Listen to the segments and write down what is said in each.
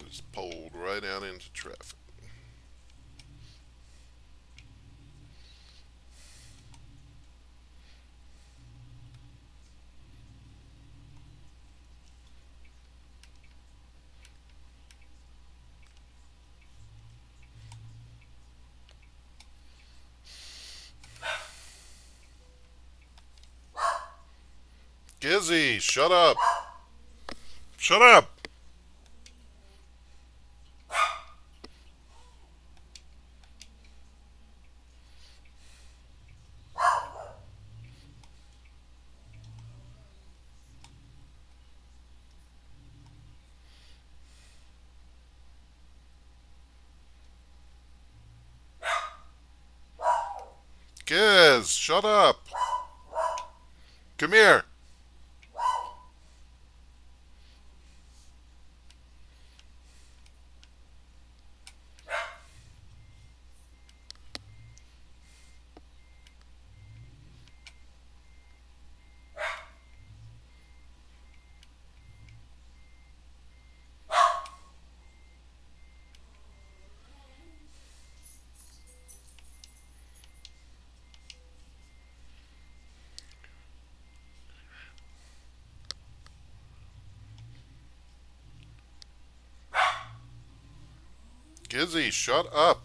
just pulled right out into traffic. Gizzy, shut up. Shut up. Giz, shut up. Come here. Gizzy, shut up.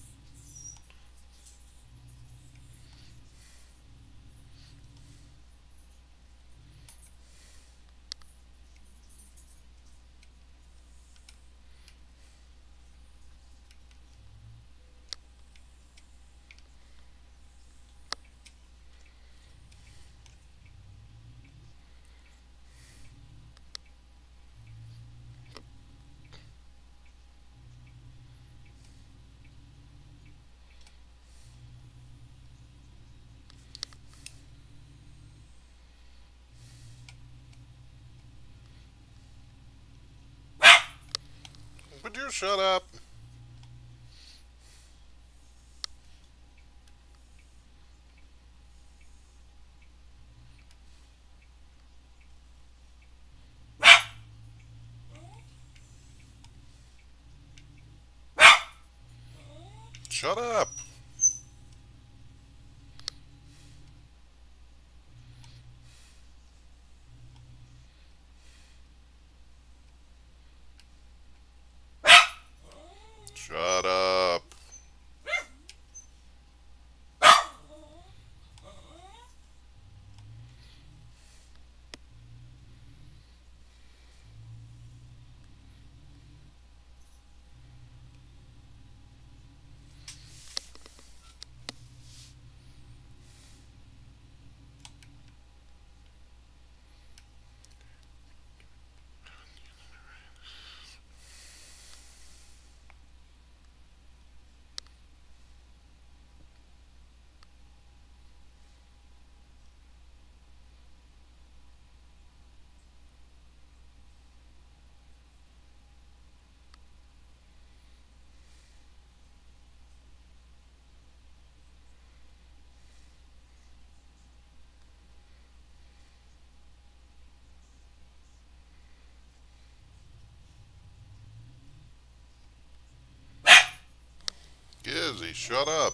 Would you shut up? Shut up. Shut up. Gizzy, shut up.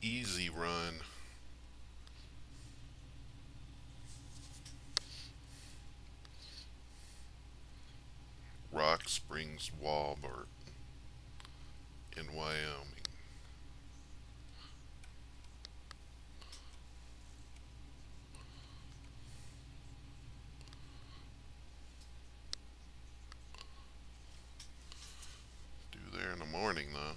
easy run. Rock Springs Walmart in Wyoming. Due there in the morning though.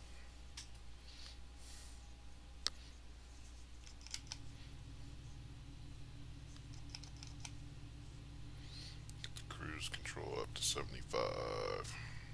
Cruise control up to 75.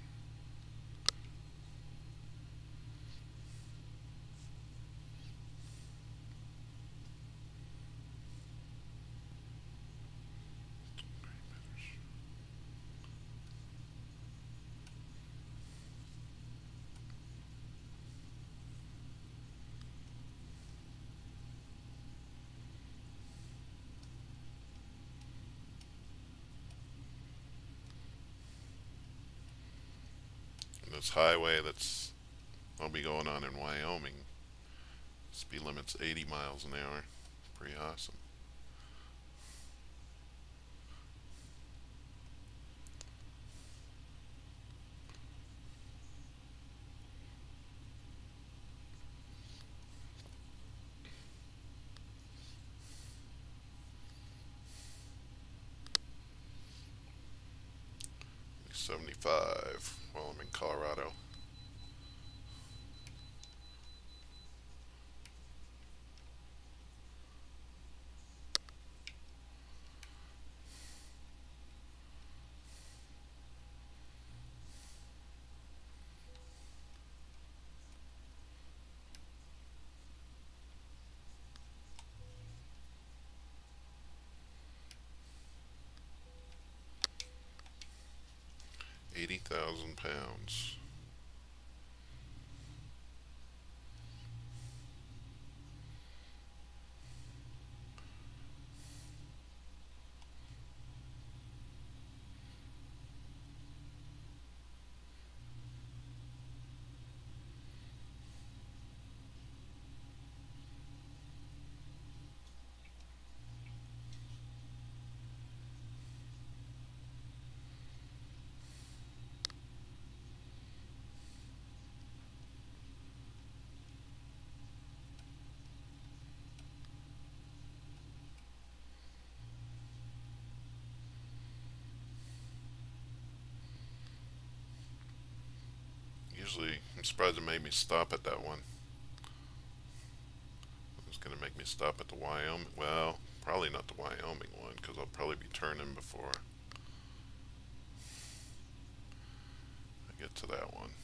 This highway that's I'll be going on in Wyoming, speed limit's 80 miles an hour. Pretty awesome. $75 while I'm in Colorado. £80,000. Usually, I'm surprised it made me stop at that one. It was going to make me stop at the Wyoming. Well, probably not the Wyoming one, because I'll probably be turning before I get to that one.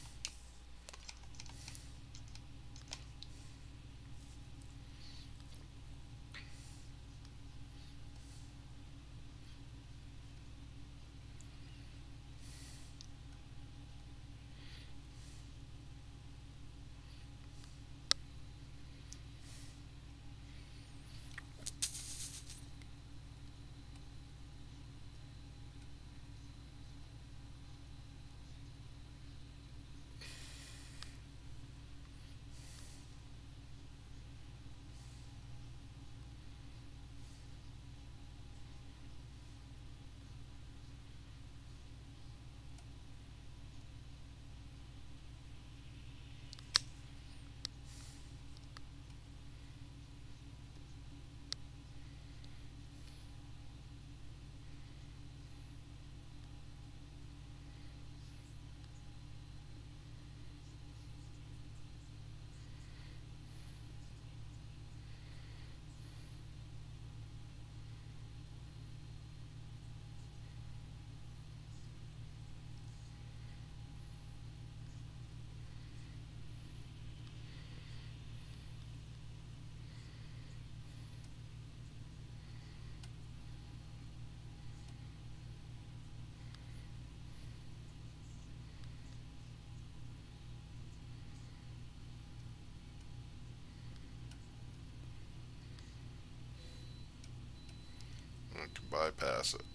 I can bypass it.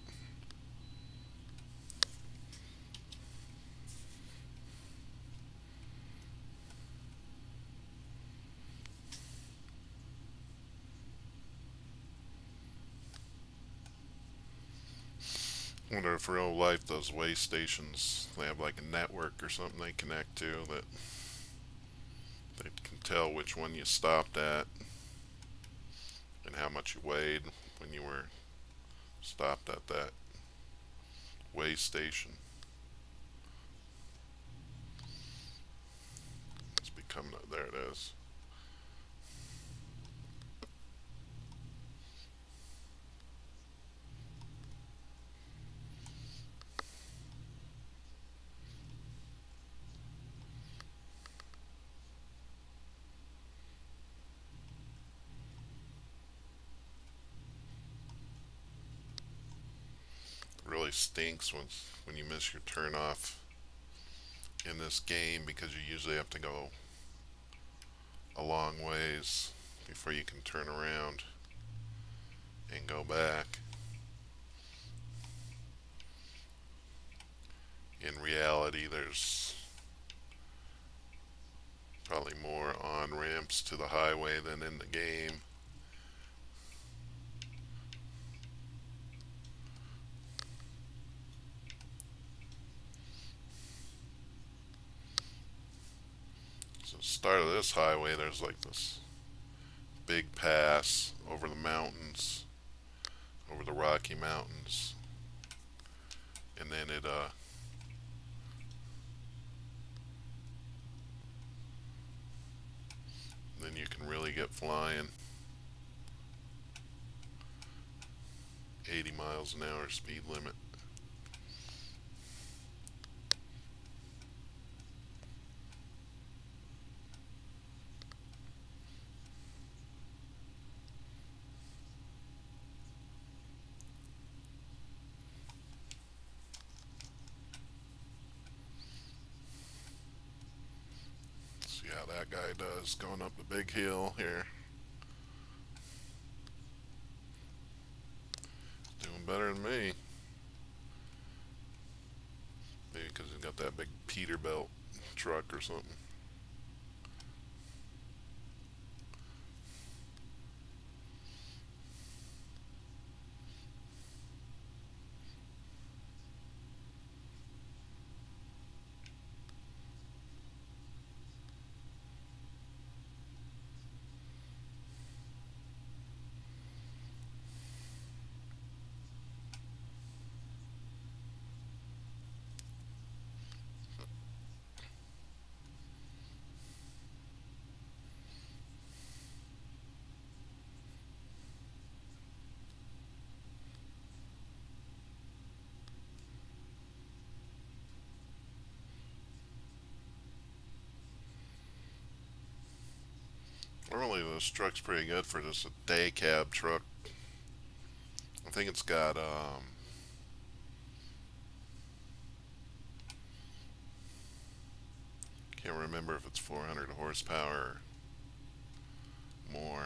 Wonder if real life those way stations, they have like a network or something they connect to that they can tell which one you stopped at and how much you weighed when you were stopped at that way station. It's becoming, there it is. It really stinks when you miss your turn off in this game, because you usually have to go a long ways before you can turn around and go back. In reality, there's probably more on-ramps to the highway than in the game. So the start of this highway, there's like this big pass over the mountains, over the Rocky Mountains, and then then you can really get flying. 80 miles an hour speed limit. See how that guy does going up the big hill here. Doing better than me. Maybe because he's got that big Peterbilt truck or something. Normally this truck's pretty good for just a day cab truck. I think it's got can't remember if it's 400 horsepower or more.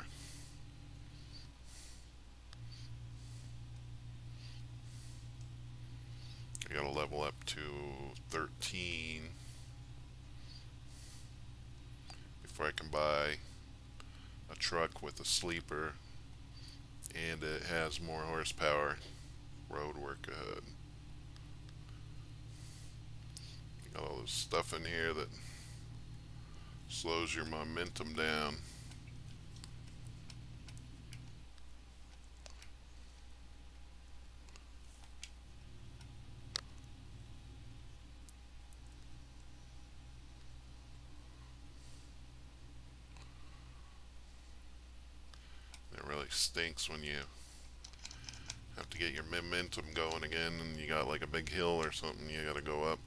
I gotta level up to 13 before I can buy a truck with a sleeper, and it has more horsepower. Road work ahead. You got all this stuff in here that slows your momentum down. It really stinks when you have to get your momentum going again and you got like a big hill or something you gotta go up.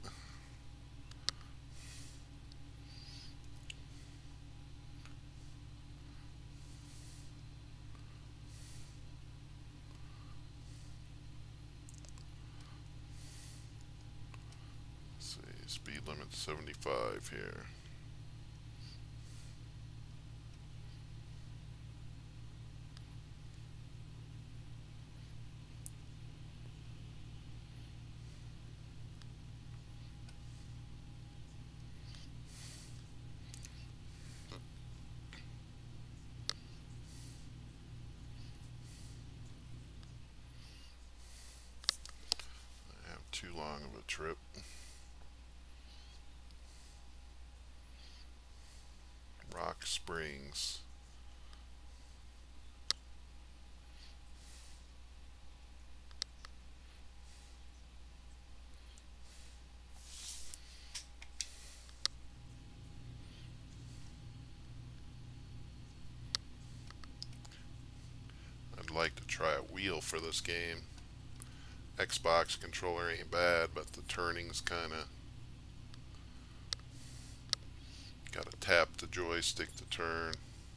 Let's see, speed limit 75 here. too long of a trip. Rock Springs. I'd like to try a wheel for this game. Xbox controller ain't bad, but the turning's kinda... Gotta tap the joystick to turn.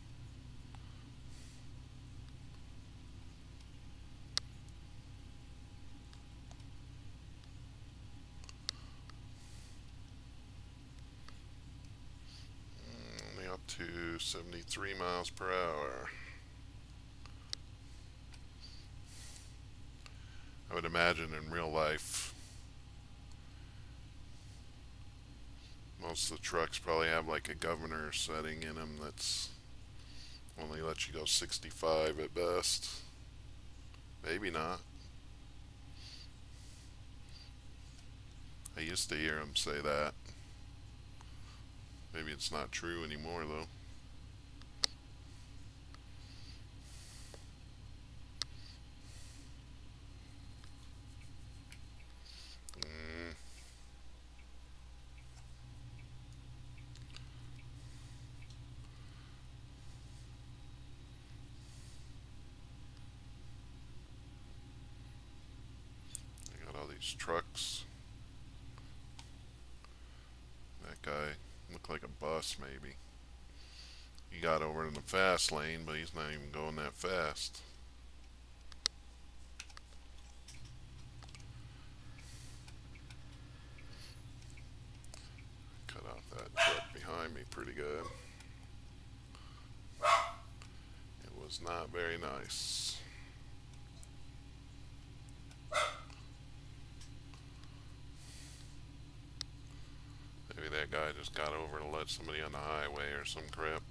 Only up to 73 miles per hour. I would imagine in real life most of the trucks probably have like a governor setting in them that's only lets you go 65 at best. Maybe not. I used to hear them say that. Maybe it's not true anymore though. Trucks. That guy looked like a bus maybe. He got over in the fast lane, but he's not even going that fast. Cut out that truck behind me pretty good. It was not very nice. Maybe that guy just got over to let somebody on the highway or some crap.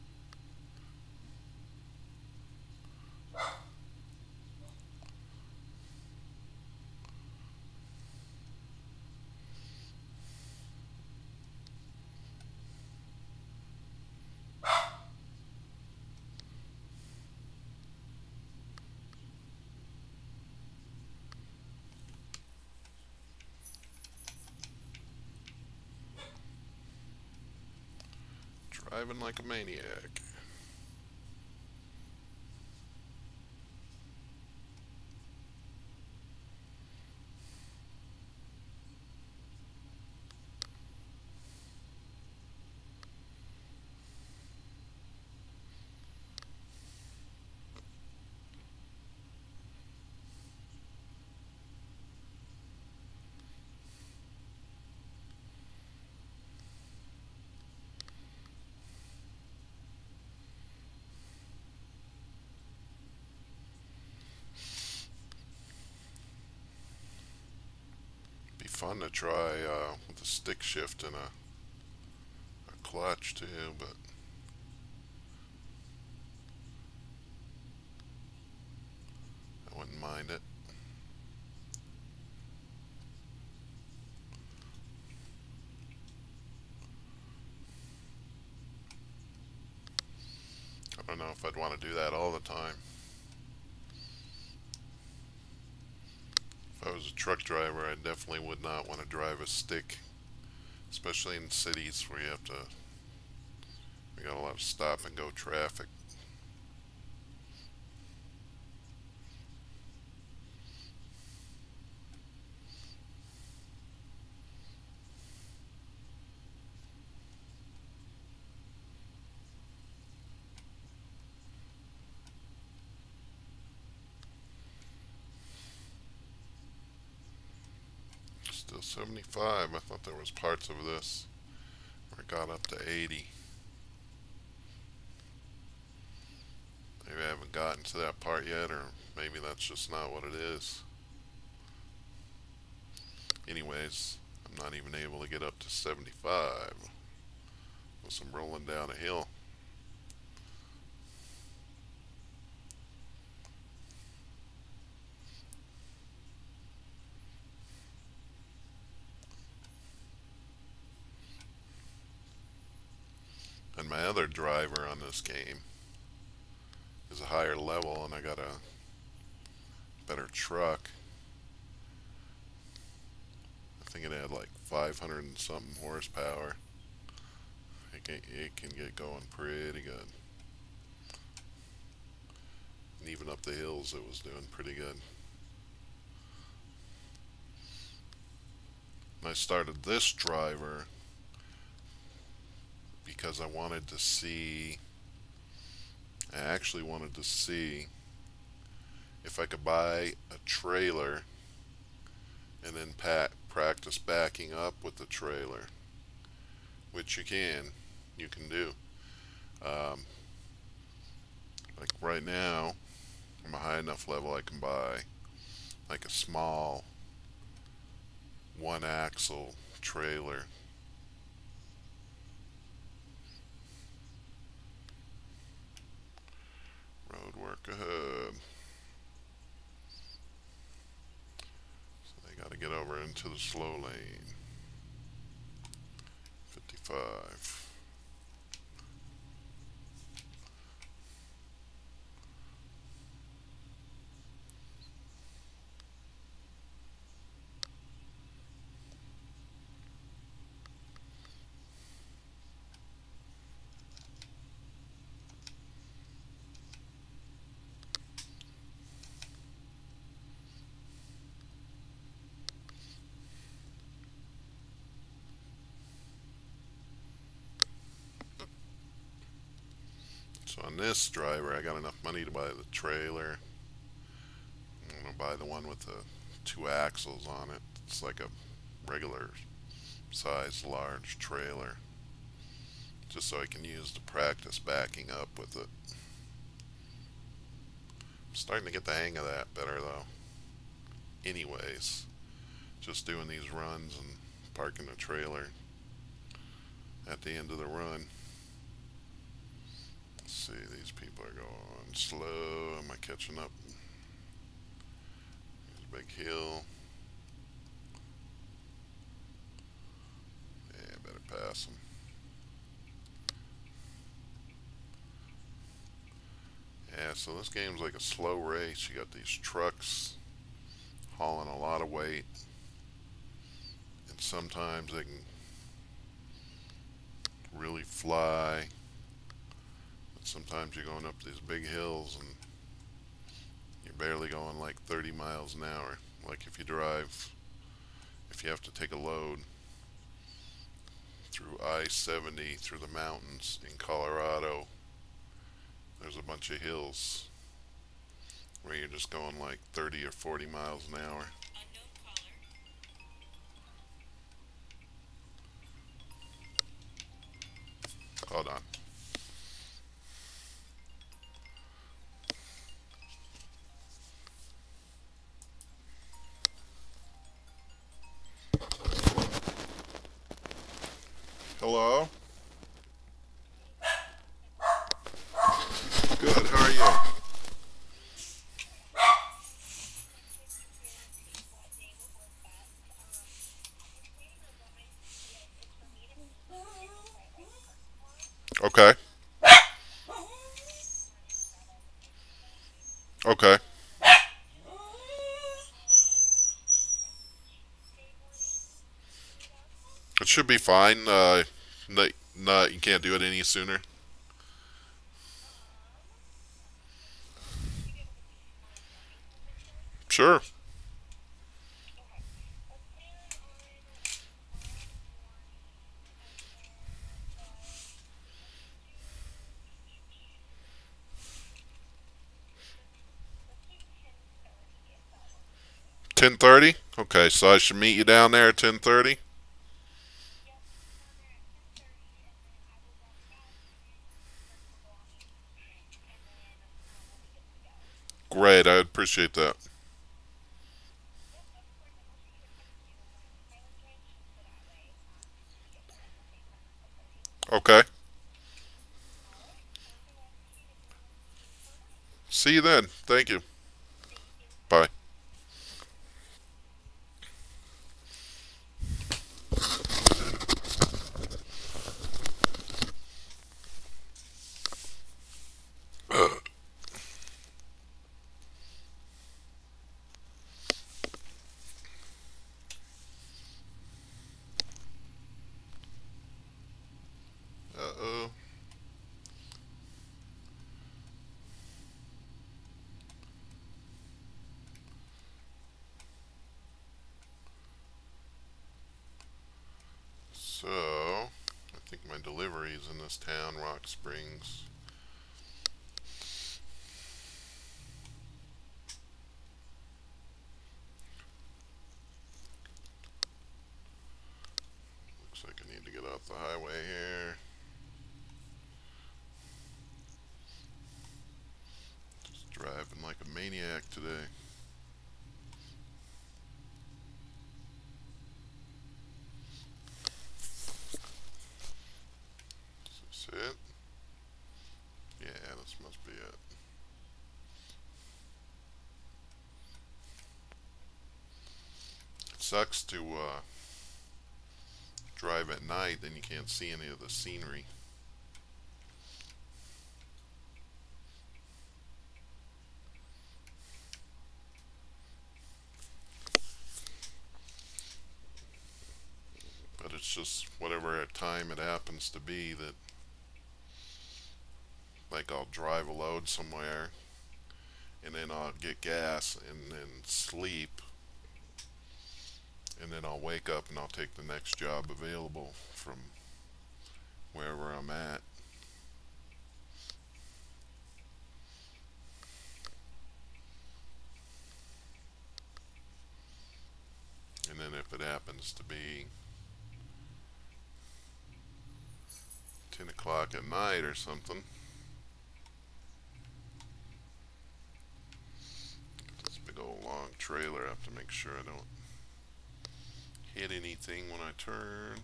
Driving like a maniac. Fun to try with a stick shift and a clutch too, but I wouldn't mind it. I don't know if I'd want to do that all the time. If I was a truck driver, I definitely would not want to drive a stick, especially in cities where we got a lot of stop and go traffic. Still 75. I thought there was parts of this where it got up to 80. Maybe I haven't gotten to that part yet, or maybe that's just not what it is. Anyways, I'm not even able to get up to 75 with I'm rolling down a hill. other driver on this game is a higher level, and I got a better truck. I think it had like 500 and something horsepower. It can get going pretty good. And even up the hills it was doing pretty good. And I started this driver because I actually wanted to see if I could buy a trailer and then practice backing up with the trailer, which you can do. Like right now, I'm a high enough level I can buy like a small one axle trailer. Road work ahead. So they got to get over into the slow lane. 55. So on this driver, I got enough money to buy the trailer. I'm going to buy the one with the 2 axles on it. It's like a regular size large trailer, just so I can use to practice backing up with it. I'm starting to get the hang of that better though. Anyways, just doing these runs and parking the trailer at the end of the run. Let's see, these people are going slow. Am I catching up? There's a big hill. Yeah, better pass them. Yeah, so this game's like a slow race. You got these trucks hauling a lot of weight, and sometimes they can really fly. Sometimes you're going up these big hills and you're barely going like 30 miles an hour. Like if you have to take a load through I-70 through the mountains in Colorado, there's a bunch of hills where you're just going like 30 or 40 miles an hour. Hold on. Hello? Good, how are you? Okay. Okay. It should be fine. No, you can't do it any sooner. Sure. 10:30? Okay, so I should meet you down there at 10:30? Great, I appreciate that. Okay. See you then. Thank you. Bye. lives in this town, Rock Springs. Looks like I need to get off the highway here. Just driving like a maniac today. Is this it? Yeah, this must be it. It sucks to drive at night, then you can't see any of the scenery. But it's just whatever time it happens to be that, like, I'll drive a load somewhere and then I'll get gas and then sleep, and then I'll wake up and I'll take the next job available from wherever I'm at. And then if it happens to be 10 o'clock at night or something, this big old long trailer, I have to make sure I don't hit anything when I turn.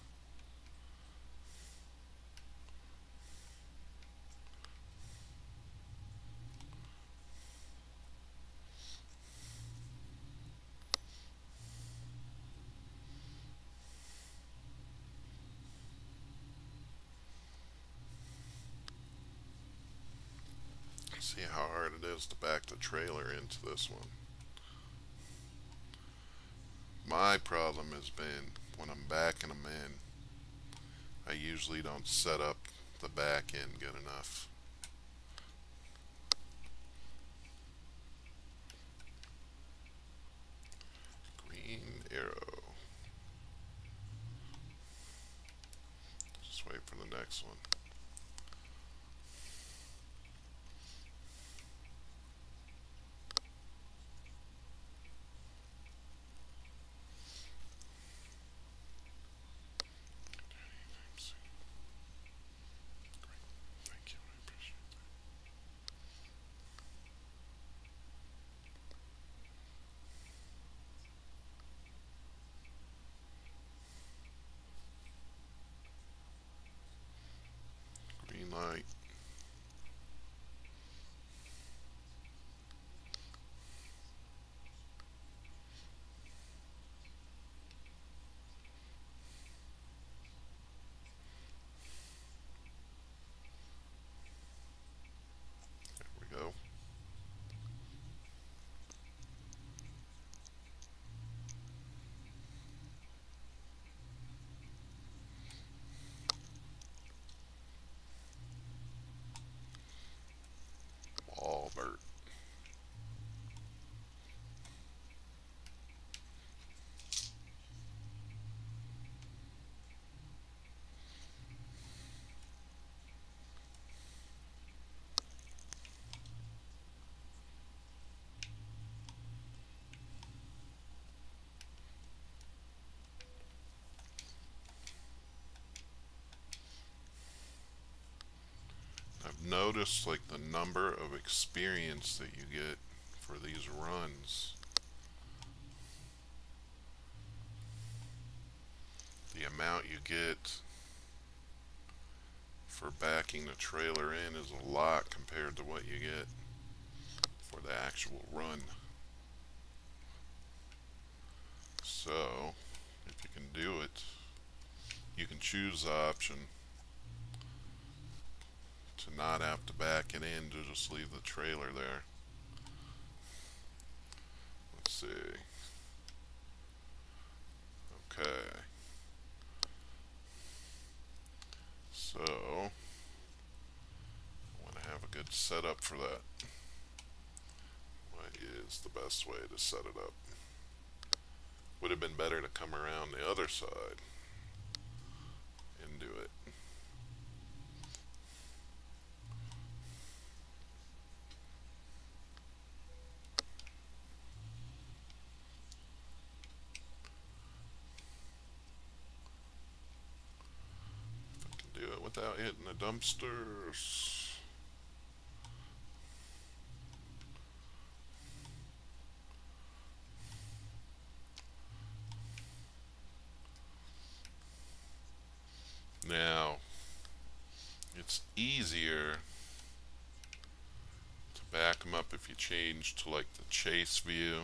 See how hard it is to back the trailer into this one. My problem has been when I'm backing them in, I usually don't set up the back end good enough. Green arrow. Just wait for the next one. Light. There we go. Albert. I've noticed, like, the number of experience that you get for these runs. The amount you get for backing the trailer in is a lot compared to what you get for the actual run. So, if you can do it, you can choose the option to not have to back it in, to just leave the trailer there. Let's see. Okay. So, I want to have a good setup for that. What is the best way to set it up? Would have been better to come around the other side and do it. without hitting the dumpsters. Now, it's easier to back them up if you change to like the chase view.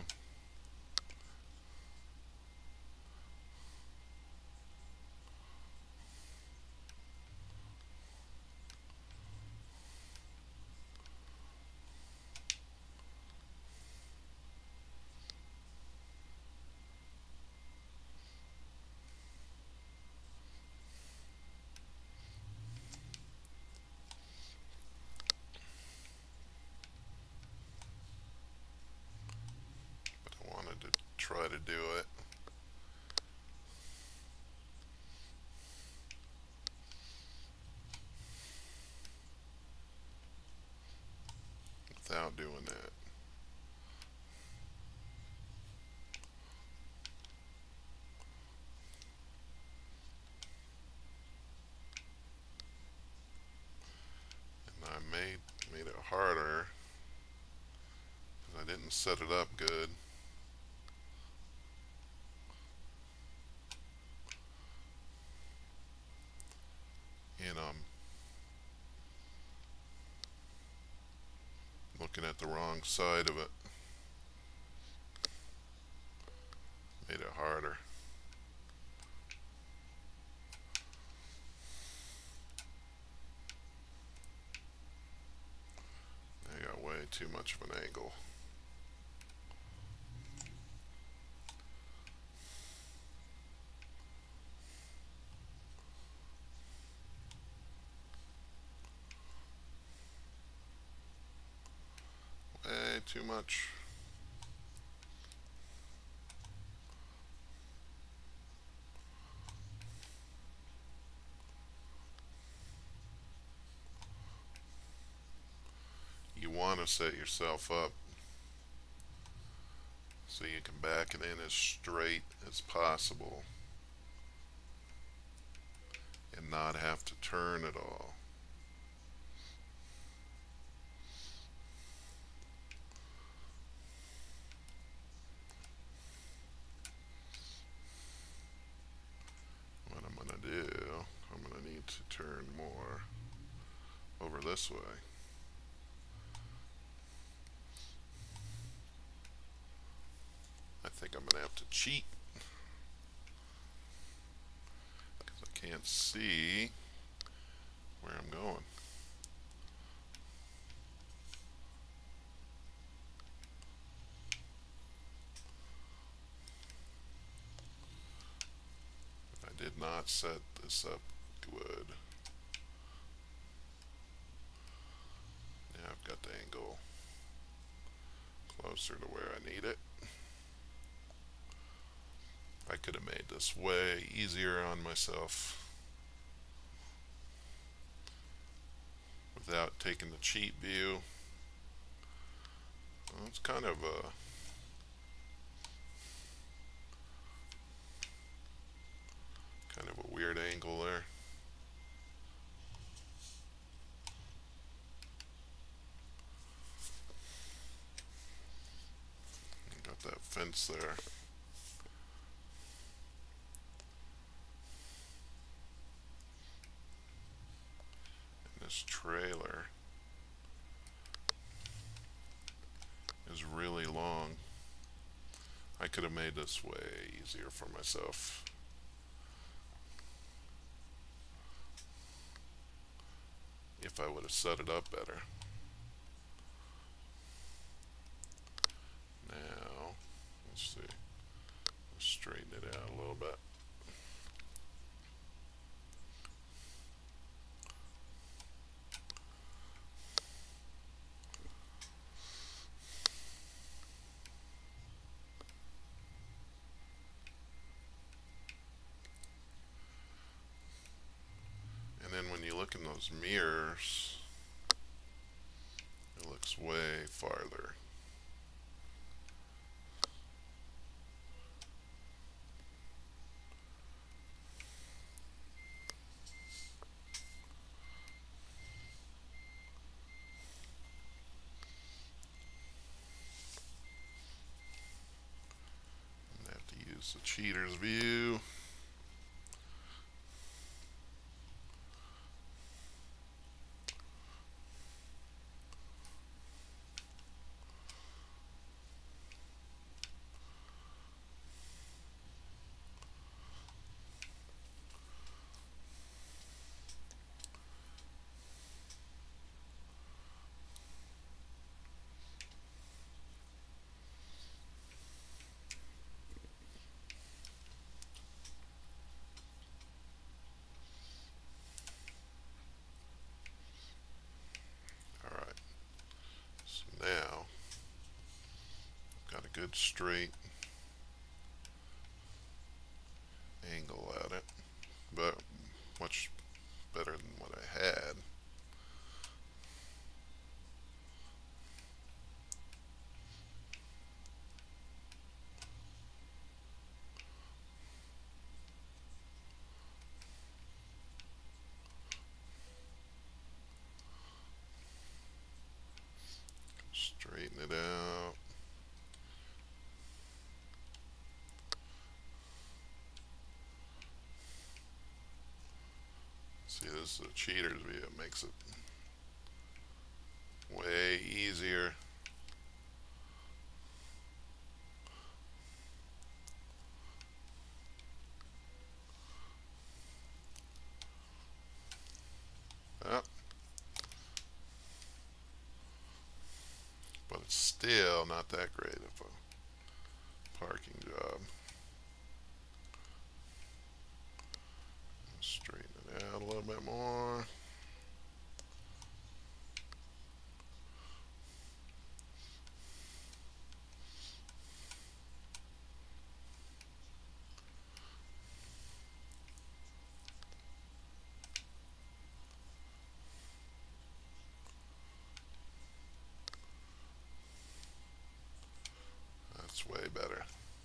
But I wanted to try to do it without doing that. And I made it harder because I didn't set it up good. And I'm looking at the wrong side of it. Made it harder. I got way too much of an angle. Way too much. You want to set yourself up so you can back it in as straight as possible and not have to turn at all. What I'm going to do, I'm going to need to turn more over this way. I think I'm going to have to cheat because I can't see where I'm going. I did not set this up good. Now I've got the angle closer to where I need it. I could have made this way easier on myself without taking the cheat view. Well, it's kind of a weird angle there. Got that fence there. This trailer is really long. I could have made this way easier for myself. If I would have set it up better. Now, let's see. Let's straighten it out a little bit. And then when you look in those mirrors, it looks way farther. It's a cheater's view. Alright, so now got a good straight angle at it, but much better than what I had. Straighten it out. See, this is a cheater's view. It makes it way easier. Oh. But it's still not that great of a parking job. Straighten it out a little bit more. That's way better.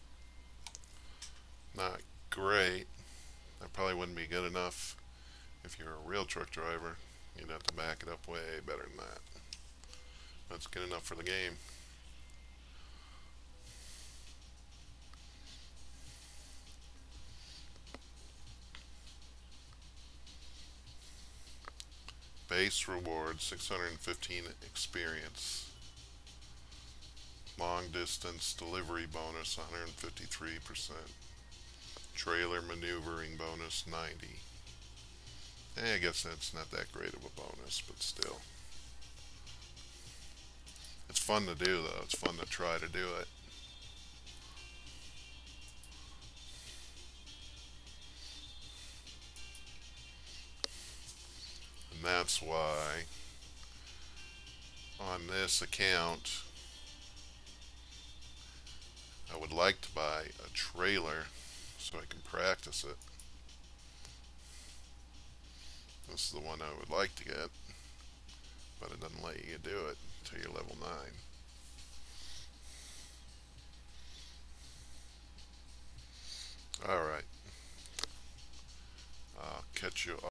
Not great. That probably wouldn't be good enough if you're a real truck driver. You'd have to back it up way better than that. That's good enough for the game. Base reward 615 experience. Long distance delivery bonus 153%. Trailer maneuvering bonus 90. I guess that's not that great of a bonus, but still. It's fun to do though. It's fun to try to do it. And that's why on this account I would like to buy a trailer so I can practice it. This is the one I would like to get, but it doesn't let you do it until you're level 9. Alright. I'll catch you